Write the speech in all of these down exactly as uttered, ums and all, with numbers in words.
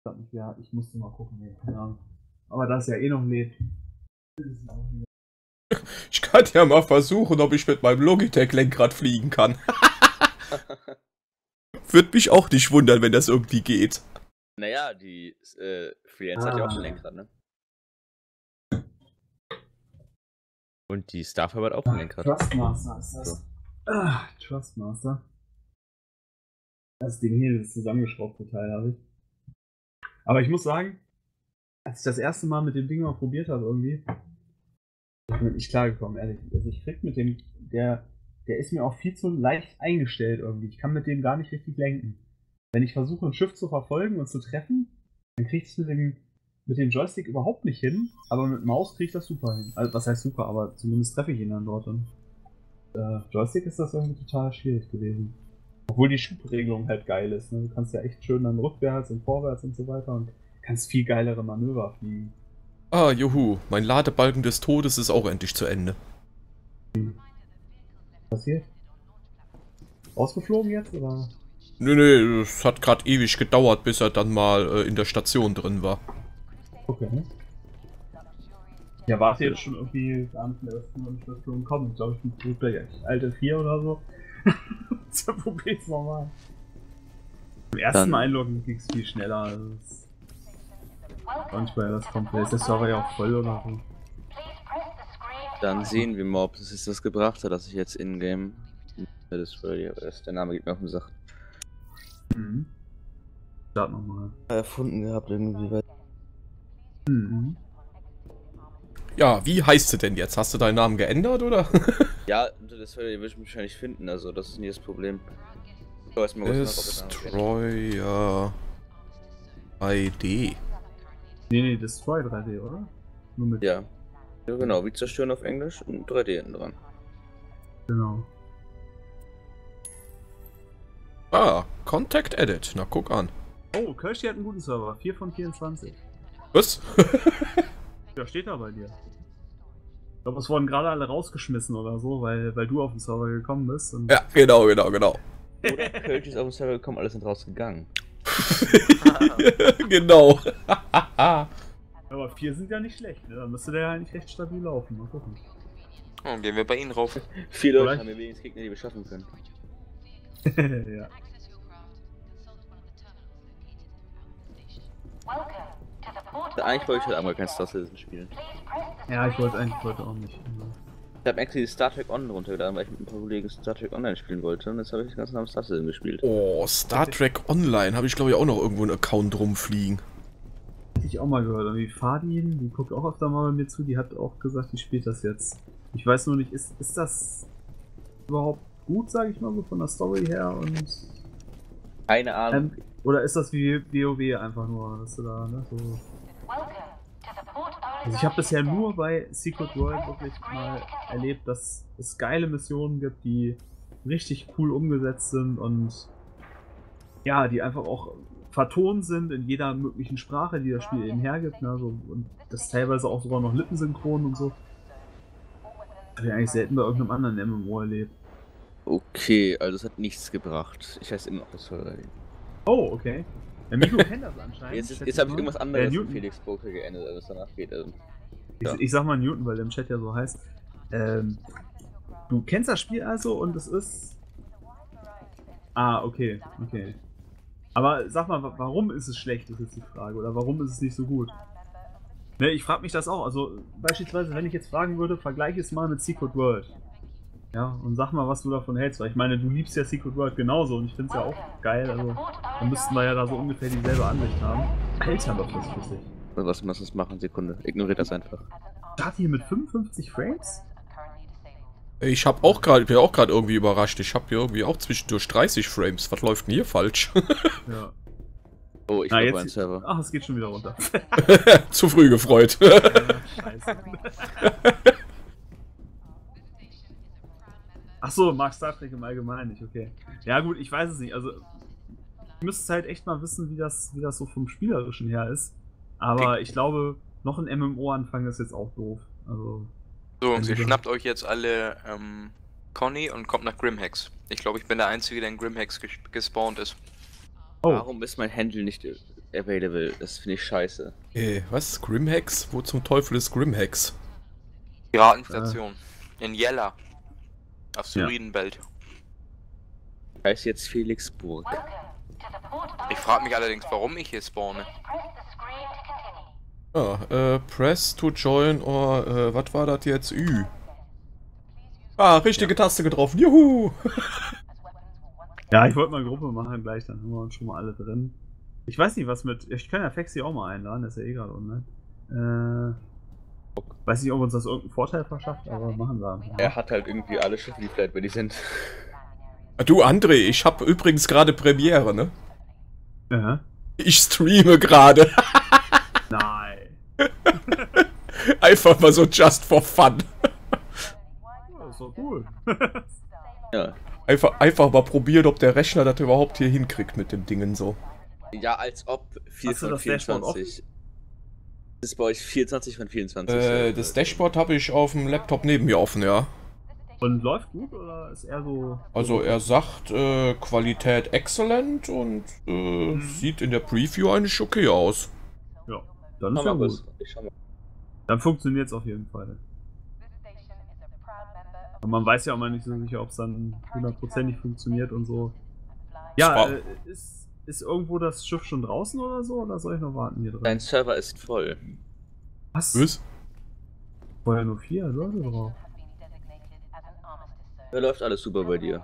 Ja, ich musste mal gucken. Nee, keine Ahnung. Aber da es ja eh noch lädt. Ich kann ja mal versuchen, ob ich mit meinem Logitech-Lenkrad fliegen kann. Würde mich auch nicht wundern, wenn das irgendwie geht. Naja, die äh, Freelancer ah. hat ja auch ein Lenkrad, ne? Und die Starfire hat auch ein Lenkrad. Trustmaster ist das. So. Ah, Trustmaster. Das Ding hier, das zusammengeschraubte Teil habe ich. Aber ich muss sagen, als ich das erste Mal mit dem Ding mal probiert habe irgendwie, ich bin nicht klargekommen, ehrlich. Also ich krieg mit dem, der, der ist mir auch viel zu leicht eingestellt irgendwie. Ich kann mit dem gar nicht richtig lenken. Wenn ich versuche, ein Schiff zu verfolgen und zu treffen, dann krieg ich es mit dem, mit dem Joystick überhaupt nicht hin, aber mit Maus krieg ich das super hin. Also was heißt super, aber zumindest treffe ich ihn dann dort. Und äh, Joystick ist das irgendwie total schwierig gewesen. Obwohl die Schubregelung halt geil ist. Ne? Du kannst ja echt schön dann rückwärts und vorwärts und so weiter und kannst viel geilere Manöver fliegen. Ah, juhu, mein Ladebalken des Todes ist auch endlich zu Ende. Was passiert? Ausgeflogen jetzt, oder? Nö, nö, es hat gerade ewig gedauert, bis er dann mal äh, in der Station drin war. Okay. Ja, warte jetzt schon irgendwie gar nicht mehr, dass du in die Station kommst. Ich glaube, ich bin vielleicht alte vier oder so. So probier's nochmal. Im ersten dann Einloggen ging es viel schneller. Also manchmal das komplett. Ist der Server ja auch voll oder so. Dann sehen wir mal, ob es jetzt das gebracht hat, dass ich jetzt in-game das der Name geht mir auf den Sack. Mhm. Start nochmal. Erfunden gehabt irgendwie. Mhm. Ja, wie heißt sie denn jetzt? Hast du deinen Namen geändert, oder? Ja, das würde ich wahrscheinlich finden, also das ist nie das Problem. Destroyer drei D. Nee, nee, Destroy drei D, oder? Nur mit ja. Ja, genau, wie zerstören auf Englisch und drei D hinten dran. Genau. Ah, Contact Edit. Na, guck an. Oh, Kirschy hat einen guten Server. vier von vierundzwanzig. Was? Ja, steht da bei dir. Ich glaube, es wurden gerade alle rausgeschmissen oder so, weil, weil du auf den Server gekommen bist. Und ja, genau, genau, genau. Oder Kirschy ist auf den Server gekommen, alle sind rausgegangen. Genau. Aber vier sind ja nicht schlecht, ne? Dann müsste der ja eigentlich recht stabil laufen. Mal gucken. Oh, gehen wir bei ihnen rauf. Vier Leute haben wir wenigstens Gegner, die wir schaffen können. Ja. Eigentlich wollte ich heute einmal kein Star Citizen spielen. Ja, ich wollte eigentlich heute auch nicht. Ich habe actually Star Trek Online runtergeladen, weil ich mit ein paar Kollegen Star Trek Online spielen wollte und jetzt habe ich den ganzen Abend Star Citizen gespielt. Oh, Star Trek Online habe ich glaube ich auch noch irgendwo einen Account rumfliegen. Hätte ich auch mal gehört. Und wie Fadin, die guckt auch öfter mal bei mir zu, die hat auch gesagt, die spielt das jetzt. Ich weiß nur nicht, ist, ist das überhaupt gut, sage ich mal, so von der Story her und... Keine Ahnung. Ähm, oder ist das wie WoW einfach nur, dass du da, ne, so... Also ich habe bisher nur bei Secret World wirklich mal erlebt, dass es geile Missionen gibt, die richtig cool umgesetzt sind und ja, die einfach auch vertont sind in jeder möglichen Sprache, die das Spiel eben hergibt, ne, so, und das teilweise auch sogar noch lippensynchron und so. Habe ich eigentlich selten bei irgendeinem anderen M M O erlebt. Okay, also es hat nichts gebracht. Ich heiße immer noch das Hörer. Oh, okay. Der Miko kennt das anscheinend. Jetzt, jetzt habe ich irgendwas anderes für Felix Boker geändert, als es danach geht. Also, ja. ich, ich sag mal Newton, weil der im Chat ja so heißt. Ähm, du kennst das Spiel also und es ist... Ah, okay, okay. Aber sag mal, warum ist es schlecht, ist jetzt die Frage. Oder warum ist es nicht so gut? Ne, ich frage mich das auch. Also beispielsweise, wenn ich jetzt fragen würde, vergleiche es mal mit Secret World. Ja, und sag mal, was du davon hältst, weil ich meine, du liebst ja Secret World genauso und ich finde es ja auch geil, also dann müssten wir ja da so ungefähr dieselbe Ansicht haben. Alter, doch das flüssig. Was muss das machen? Sekunde, ignoriert das einfach. Start hier mit fünfundfünfzig Frames? Ich hab auch gerade, bin auch gerade irgendwie überrascht. Ich habe hier irgendwie auch zwischendurch dreißig Frames. Was läuft denn hier falsch? Ja. Oh, ich habe meinen Server. Ach, es geht schon wieder runter. Zu früh gefreut. Ja, scheiße. Ach so, mag Star Trek im Allgemeinen nicht, okay. Ja gut, ich weiß es nicht, also ich müsste halt echt mal wissen, wie das, wie das so vom Spielerischen her ist. Aber okay. Ich glaube, noch ein M M O anfangen ist jetzt auch doof. Also, so, ihr schnappt euch jetzt alle ähm, Conny und kommt nach Grimhex. Ich glaube, ich bin der Einzige, der in Grimhex ges gespawnt ist. Oh. Warum ist mein Handle nicht available. Das finde ich scheiße. Äh, was? Grimhex? Wo zum Teufel ist Grimhex? Piratenstation. In Jella. Auf Ja. Syrienbelt. Heißt jetzt Felixburg. Ich frage mich allerdings, warum ich hier spawne. Ja, äh, press to join or, äh, was war das jetzt? Ü. Ah, richtige Taste getroffen. Juhu! Ja, ich wollte mal eine Gruppe machen gleich, dann haben wir uns schon mal alle drin. Ich weiß nicht, was mit. Ich kann ja Fexi auch mal einladen, das ist ja eh gerade online. Äh. Weiß nicht, ob uns das irgendeinen Vorteil verschafft, aber machen wir einfach. Er hat halt irgendwie alle Schiffe, die vielleicht bei die sind. Du, André, ich habe übrigens gerade Premiere, ne? Ja. Ich streame gerade. Nein. Einfach mal so just for fun. Das ist doch cool. Ja. Einfach, einfach mal probieren, ob der Rechner das überhaupt hier hinkriegt mit dem Dingen so. Ja, als ob vier Hast du von das Dashboard vierundzwanzig. Das ist bei euch vierundzwanzig von vierundzwanzig. Äh, das Dashboard habe ich auf dem Laptop neben mir offen, ja. Und läuft gut oder ist eher so. Also er sagt äh, Qualität exzellent und äh, Mhm. sieht in der Preview eigentlich okay aus. Ja, dann ist Schau ja mal, gut. was- ich schau mal. Dann funktioniert es auf jeden Fall. Und man weiß ja auch mal nicht so sicher, ob es dann hundertprozentig funktioniert und so. Ja, war- äh, ist, ist irgendwo das Schiff schon draußen oder so? Oder soll ich noch warten hier drin? Dein Server ist voll. Was? Was? Vorher nur vier Leute drauf. Da läuft alles super bei dir.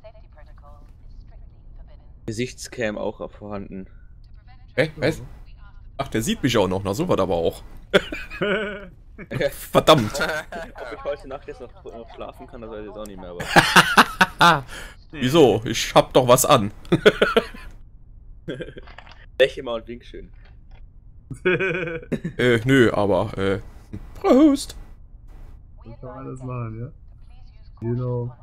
Gesichtscam auch vorhanden. Hä? Was? Ach, der sieht mich auch noch. Na, so was aber auch. Verdammt. Ob ich heute Nacht jetzt noch, noch schlafen kann, das weiß ich jetzt auch nicht mehr, aber. Wieso? Ich hab doch was an. Lächle mal und wink schön. Äh, nö, aber, äh, Prost. Das kann man alles machen, ja? Genau.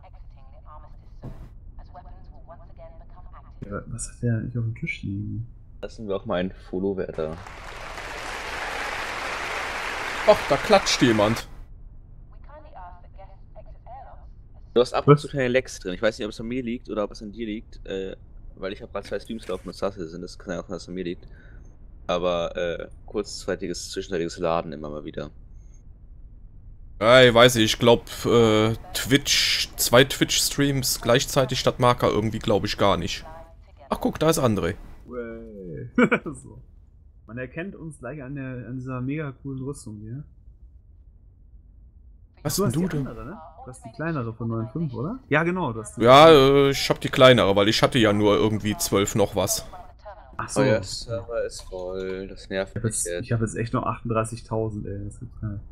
Ja, was hat der eigentlich auf dem Tisch liegen? Lassen wir auch mal einen Follow-Wert. Ach, da klatscht jemand. Du hast ab und Was? zu kleine Lecks drin. Ich weiß nicht, ob es an mir liegt oder ob es an dir liegt, äh, weil ich habe gerade zwei Streams laufen und Sasse sind. Das kann ja auch sein, dass es an mir liegt. Aber äh, kurzzeitiges, zwischenzeitiges Laden immer mal wieder. Ja, ich weiß nicht, ich glaube, äh, Twitch, zwei Twitch-Streams gleichzeitig statt Marker irgendwie glaube ich gar nicht. Ach guck, da ist André. Way. So. Man erkennt uns gleich an, der, an dieser mega coolen Rüstung hier. Was Du denn hast du die denn? andere, ne? Du hast die kleinere von neun Komma fünf, oder? Ja, genau. Das Ja, äh, ich hab die kleinere, weil ich hatte ja nur irgendwie zwölf noch was. Ach so. Euer Server ist voll, das nervt Ich habe mich jetzt, jetzt. ich hab jetzt echt noch achtunddreißigtausend, ey. Das ist geil.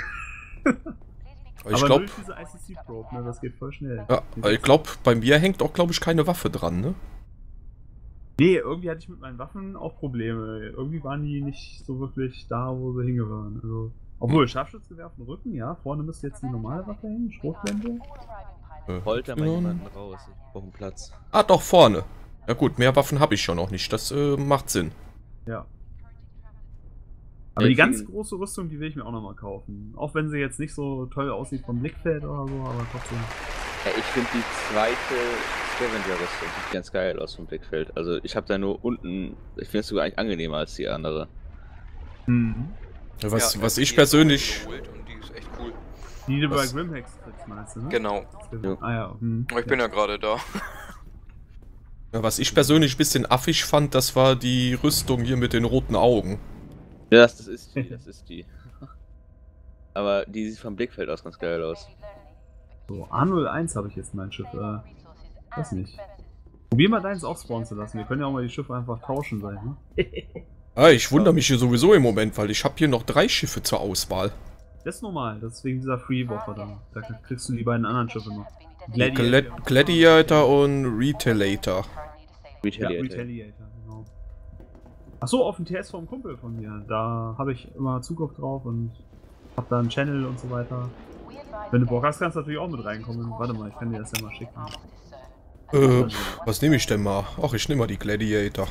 Ich Aber glaube, durch diese I C C-Probe, ne? Das geht voll schnell. ja, ich glaube, bei mir hängt auch, glaube ich, keine Waffe dran, ne? Nee, irgendwie hatte ich mit meinen Waffen auch Probleme. Irgendwie waren die nicht so wirklich da, wo sie hingehören. Also, obwohl, Scharfschützengewehr auf dem Rücken, ja. Vorne müsste jetzt die normale Waffe hängen, Schrotflinte. Äh, Polter mal ja. jemanden raus. Ich brauche einen Platz. Ah, doch, vorne. Ja gut, mehr Waffen habe ich schon noch nicht. Das äh, macht Sinn. Ja. Aber Ja, die ganz kriegen- große Rüstung, die will ich mir auch nochmal kaufen. Auch wenn sie jetzt nicht so toll aussieht vom Blickfeld oder so, aber trotzdem. Ja, ich finde die zweite Scavenger-Rüstung sieht ganz geil aus vom Blickfeld. Also ich habe da nur unten, ich finde es sogar eigentlich angenehmer als die andere. Mhm. Was, Ja, was die ich ist persönlich... geholt und die ist echt cool. Die, die du bei Was? Grimhex kriegst, meinst du, ne? Genau. Ja. Ah ja. Hm. Aber ich bin ja gerade da. Ja, was ich persönlich ein bisschen affig fand, das war die Rüstung hier mit den roten Augen. Ja, das, das ist die, das ist die. Aber die sieht vom Blickfeld aus ganz geil aus. So, A null eins habe ich jetzt mein Schiff. Äh, weiß nicht. Probier mal deins auch spawnen zu lassen. Wir können ja auch mal die Schiffe einfach tauschen sein, ne? Ah, ich wundere mich hier sowieso im Moment, weil ich habe hier noch drei Schiffe zur Auswahl. Das ist normal, das ist wegen dieser Free-Woche da. Da kriegst du die beiden anderen Schiffe noch. Glad Gladiator und Retaliator. Ja, Retaliator. Retaliator, genau. Achso, auf dem T S vom Kumpel von mir. Da habe ich immer Zugriff drauf und hab da einen Channel und so weiter. Wenn du Bock hast, kannst du natürlich auch mit reinkommen. Warte mal, ich kann dir das ja mal schicken. Äh, was nehme ich denn mal? Ach, ich nehme mal die Gladiator.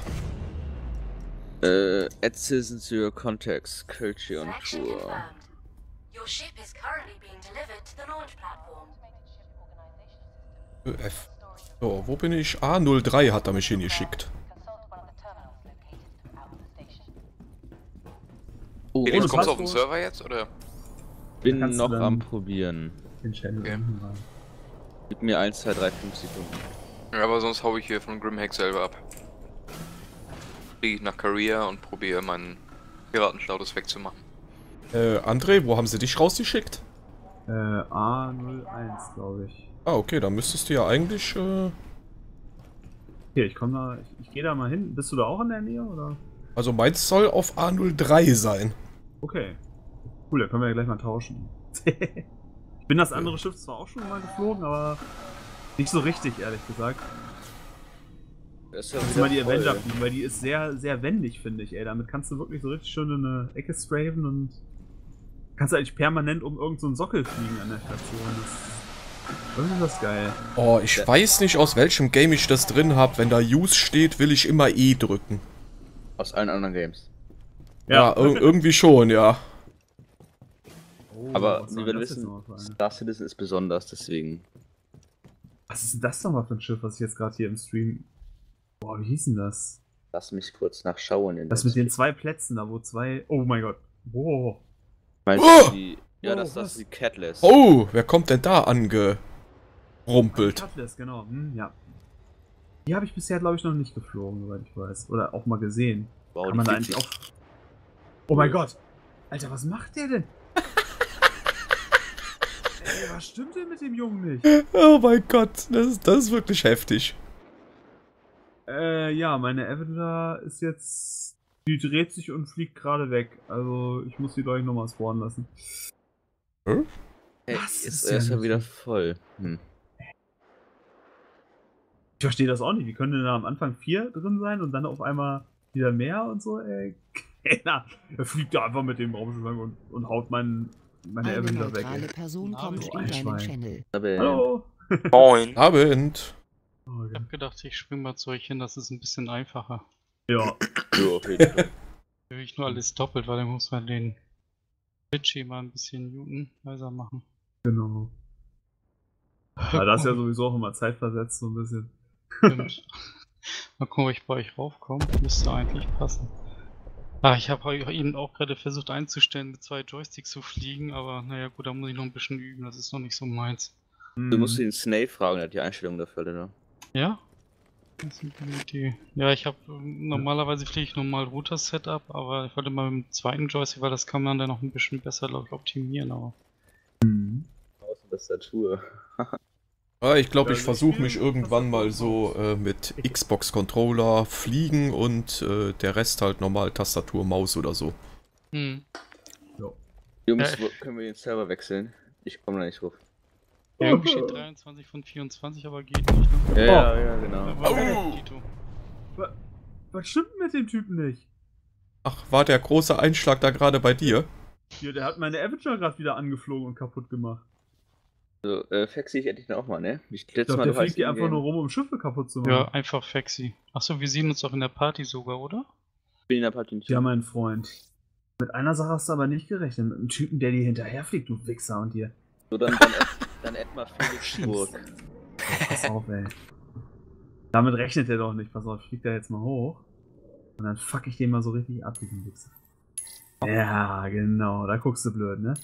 Äh, add citizens to your contacts, Culture on Connection Tour. confirmed. Your ship is currently being delivered to the launch platform. Ö, F. So, wo bin ich? A null drei hat er mich hingeschickt. Oh, Felix, ohne kommst du auf den Passwort? Server jetzt, oder? bin kannst du noch dann- am Probieren. Den Channel Okay. unten rein. Gib mir eins, zwei, drei, fünf Sekunden. Ja, aber sonst hau ich hier von Grimhack selber ab. Fliege ich nach Korea und probiere meinen Piratenstatus wegzumachen. Äh, André, wo haben sie dich rausgeschickt? Äh, A null eins, glaube ich. Ah, okay, dann müsstest du ja eigentlich, äh... Hier, ich komme da, ich, ich gehe da mal hin. Bist du da auch in der Nähe, oder? Also meins soll auf A null drei sein. Okay. Cool, da können wir ja gleich mal tauschen. Ich bin das andere Schiff zwar auch schon mal geflogen, aber nicht so richtig, ehrlich gesagt. Das ist ja Kannst du mal die Avenger fliegen, weil die ist sehr, sehr wendig, finde ich, ey. Damit kannst du wirklich so richtig schön in eine Ecke strafen und kannst eigentlich permanent um irgendeinen so einen Sockel fliegen an der Station. Das, irgendwie ist das geil. Oh, ich weiß nicht, aus welchem Game ich das drin habe. Wenn da Use steht, will ich immer E drücken. Aus allen anderen Games. Ja, ir irgendwie schon, ja. Oh, Aber was wie soll wir das jetzt wissen, nochmal für eine? Star Citizen ist besonders, deswegen. Was ist denn das nochmal für ein Schiff, was ich jetzt gerade hier im Stream... Boah, wie hieß denn das? Lass mich kurz nachschauen. In Das der mit den zwei Plätzen da, wo zwei... Oh mein Gott. Wow. Meinst Oh! du die, ja, Oh, das, das was? ist die Catless. Oh, wer kommt denn da angerumpelt? Cutlass, genau. Hm, ja. Die habe ich bisher, glaube ich, noch nicht geflogen, soweit ich weiß. Oder auch mal gesehen. Wow, Kann die man da fliegt eigentlich auch... Oh mein Gott. Alter, was macht der denn? Ey, was stimmt denn mit dem Jungen nicht? Oh mein Gott, das ist, das ist wirklich heftig. Äh, ja, meine Avenger ist jetzt... Die dreht sich und fliegt gerade weg. Also, ich muss die, glaube ich, nochmal spawnen lassen. Hey, Das ist, ist er ja ist ja nicht- wieder voll. Hm. Ich verstehe das auch nicht. Wie können denn da am Anfang vier drin sein und dann auf einmal wieder mehr und so, ey? Keiner. Er fliegt da einfach mit dem Raumschiff lang und, und haut meinen, meine Eine Avenger weg, neutrale ey. Person kommt Oh, in ein deinen Schwein. Channel. Aber, Hallo! Moin. Abend. Oh, Ich hab gedacht, ich schwimme mal zu euch hin, das ist ein bisschen einfacher. ja. so, auf jeden Fall. Höre ich nur alles doppelt, weil dann muss man den Twitch mal ein bisschen muten, leiser machen. Genau. Ja, das ist ja sowieso auch immer zeitversetzt, so ein bisschen. Stimmt. Mal gucken, ob ich bei euch raufkomme. Müsste eigentlich passen. Ah, ich habe eben auch gerade versucht einzustellen, mit zwei Joysticks zu fliegen, aber naja gut, da muss ich noch ein bisschen üben, das ist noch nicht so meins. Du musst den Snake fragen, der hat die Einstellung dafür, oder? Ja? Das ist eine gute Idee. Ja, ich habe normalerweise fliege ich normal Router-Setup, aber ich wollte mal mit dem zweiten Joystick, weil das kann man dann noch ein bisschen besser, glaube ich, optimieren, aber. Mhm. Außer Tastatur. Ah, ich glaube, Ja, ich also versuche ich mich spiele irgendwann mal Tastatur so äh, mit Xbox-Controller fliegen und äh, der Rest halt normal Tastatur, Maus oder so. Hm. Jungs, Ja. wo können wir den Server wechseln? Ich komme da nicht drauf. Ja, irgendwie steht dreiundzwanzig von vierundzwanzig, aber geht nicht, ne? Ja, ja, ja, genau. Was war denn, Tito? Was, was stimmt mit dem Typen nicht? Ach, war der große Einschlag da gerade bei dir? Hier, der hat meine Avenger gerade wieder angeflogen und kaputt gemacht. So, äh, Faxi ich endlich noch mal, ne? Ich Ich letztes glaube, Mal der du heißt fliegt hier einfach in-game. nur rum, um Schiffe kaputt zu machen. Ja, einfach Faxi. Achso, wir sehen uns auch in der Party sogar, oder? Ich bin in der Party nicht. Ja, mein Freund. Mit einer Sache hast du aber nicht gerechnet. Mit einem Typen, der dir hinterherfliegt, du Wichser und dir. So, dann, dann, dann add mal Felix Burg. Oh, pass auf, ey. Damit rechnet er doch nicht. Pass auf, ich flieg da jetzt mal hoch. Und dann fuck ich den mal so richtig ab, diesen Wichser. Ja, genau. Da guckst du blöd, ne?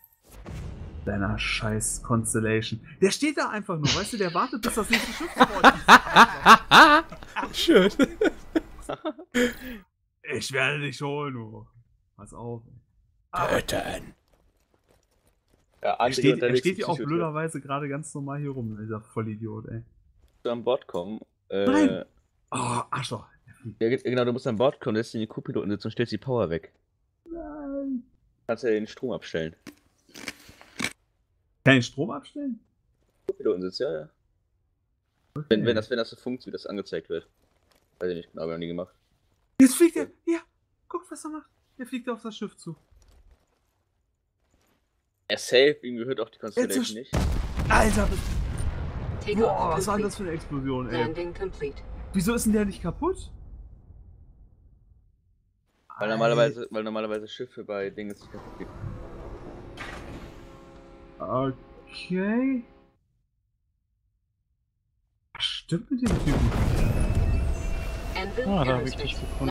Deiner scheiß Constellation. Der steht da einfach nur, weißt du, der wartet, bis das nächste Schiff vor ihm ist. Schön. Ich werde dich holen, du. Pass auf. Töten. Ja, Er André steht, er unterwegs steht im hier auch Psychotrip. blöderweise gerade ganz normal hier rum, dieser Vollidiot, ey. Du an Bord kommen. Äh, Nein. Oh, Arschloch. Er fliegt. ja, genau, du musst an Bord kommen, lässt den Co-Piloten sitzen und stellst die Power weg. Nein. Kannst ja den Strom abstellen. Kann ich Strom abstellen? Co-Piloten sitzt, ja, ja. Okay. Wenn, wenn, das, wenn das so funktioniert, wie das angezeigt wird. Weiß ich nicht, genau, hab ich noch nie gemacht. Jetzt fliegt er. Ja, guck, was er macht. Der fliegt auf das Schiff zu. Er safe, ihm gehört auch die Jetzt Constellation ist- nicht. Alter, Takeoff boah, was war denn complete. das für eine Explosion, ey? Landing complete. Wieso ist denn der nicht kaputt? Weil normalerweise, weil normalerweise Schiffe bei Dingen nicht kaputt gehen. Okay. Was stimmt mit dem Typen? Anvil Ah, da habe ich Aerospace. dich gefunden.